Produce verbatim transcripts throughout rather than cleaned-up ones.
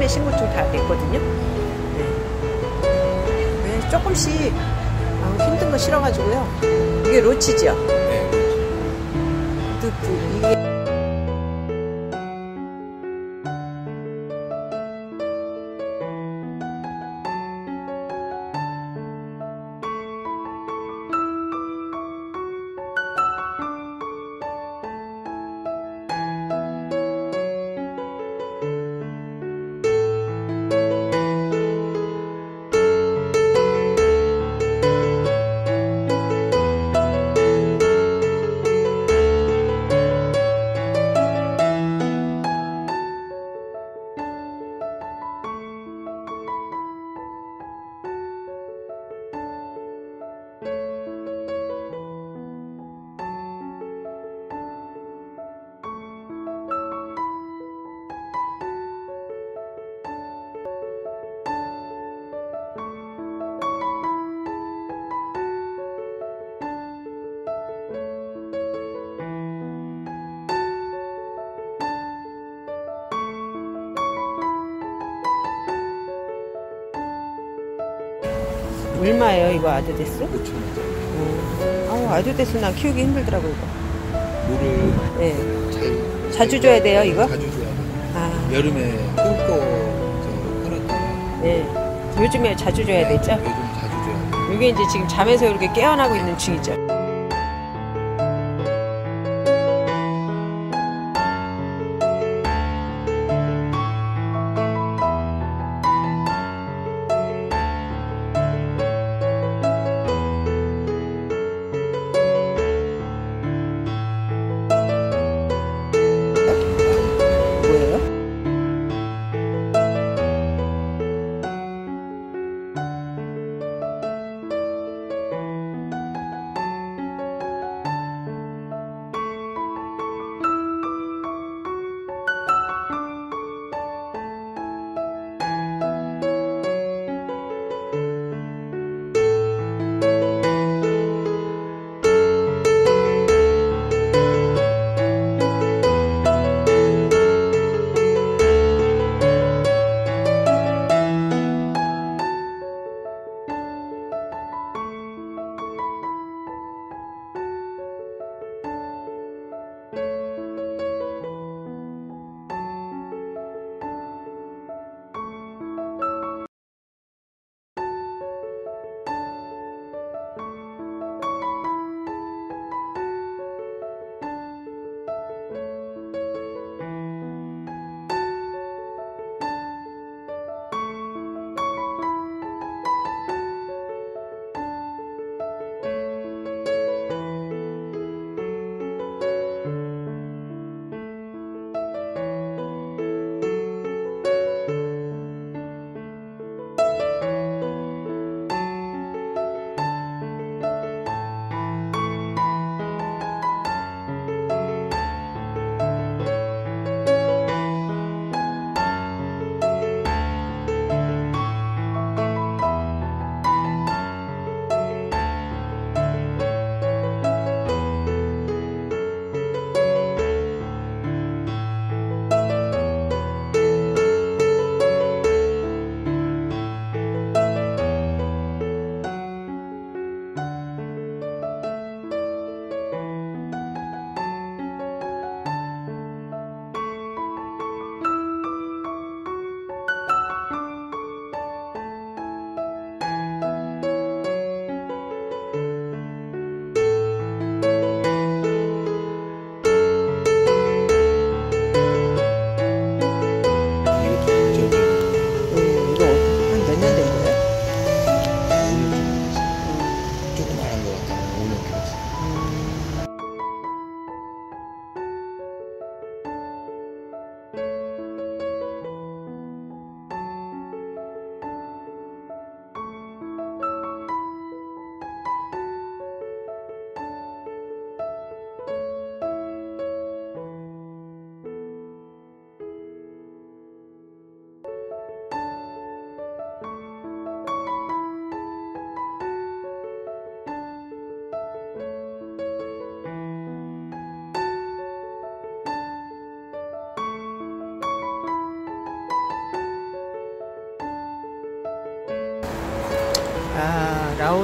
신고증 다 냈거든요. 네. 네, 조금씩 아, 힘든 거 싫어가지고요. 이게 로치죠? 네, 그, 그, 이게 얼마예요 이거 아드데스? 오천 원. 음. 아우 아드데스 난 키우기 힘들더라고 이거. 물을 네. 잘, 자주 줘야 돼요 이거? 자주 줘야 돼요. 아. 여름에 꿀꺽 끊었다가. 네. 요즘에 자주 줘야 네, 되죠? 요즘 자주 줘야 돼요. 이게 이제 지금 잠에서 이렇게 깨어나고 있는 중이죠.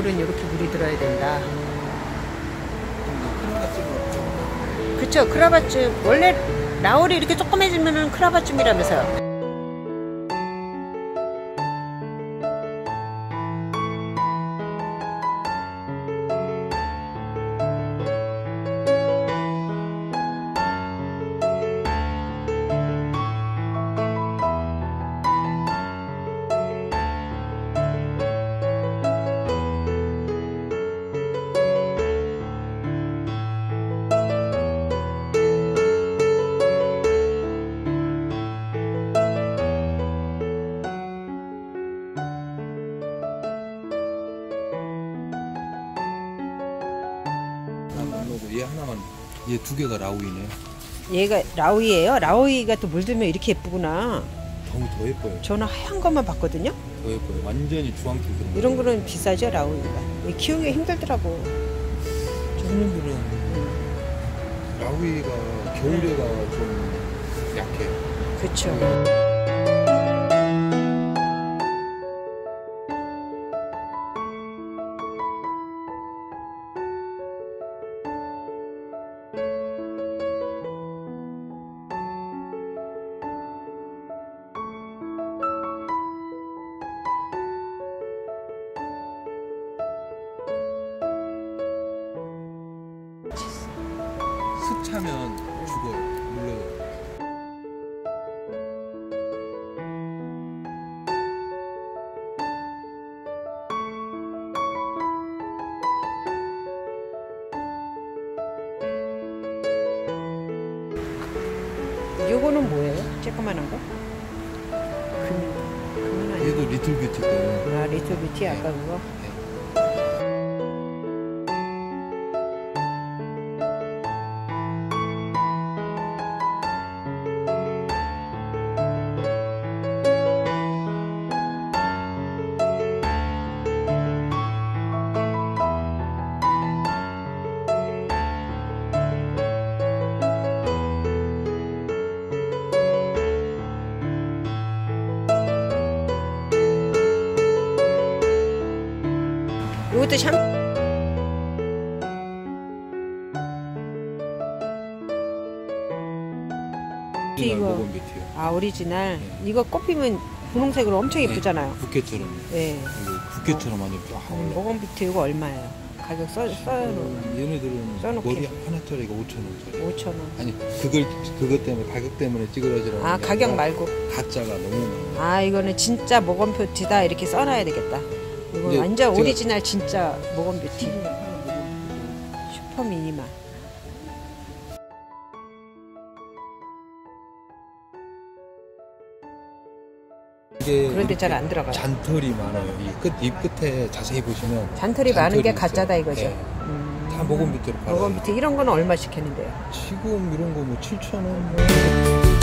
가을은 이렇게 물이 들어야 된다. 크라바쯤 그쵸, 크라바쯤. 원래 라울이 이렇게 조그매지면은 크라바쯤이라면서요. 얘 하나만, 얘 두 개가 라우이네. 얘가 라우이예요. 라우이가 또 물들면 이렇게 예쁘구나. 너무 더 예뻐요. 저는 하얀 것만 봤거든요. 더 예뻐요. 완전히 주황빛. 이런 거는 비싸죠, 라우이가. 키우기 힘들더라고. 손님들은 음. 라우이가 겨울에가 좀 약해. 그렇죠. 습 차면 죽어요. 물러요. 요거는 뭐예요? 조그만한 거? 금, 금은 아니고. 얘도 리틀 뷰티거든요. 아, 리틀 뷰티 아까 네. 그거? 네. 이것도 샴 오리지널 이거. 모건 뷰티요. 아, 오리지널. 네. 이거 꽃피면 분홍색으로 엄청 예쁘잖아요. 부케처럼. 네. 이거 부케처럼 완전 쫙 올라. 모건 뷰티 이거 얼마예요? 가격 써, 써놓은 얘네들은 써놓게. 머리 하나짜리가 오천 원짜리. 오천 원. 아니 그걸 그것 때문에 가격 때문에 찌그러지라는 아, 게 가격 아니라 말고. 가짜가 너무 많아. 아, 이거는 진짜 모건 뷰티다 이렇게 써놔야 되겠다. 이거 근데 완전 제가- 오리지널 진짜 모건 뷰티. 슈퍼 미니마. 이게 그런데 잘 안 들어가요. 잔털이 많아요. 이 끝, 입 끝에 자세히 보시면 잔털이 많은 게 있어요. 가짜다 이거죠. 네. 음. 다 모건 뷰티로 팔아요. 모건 뷰티 이런 거는 얼마씩 했는데요? 지금 이런 거 뭐 칠천 원.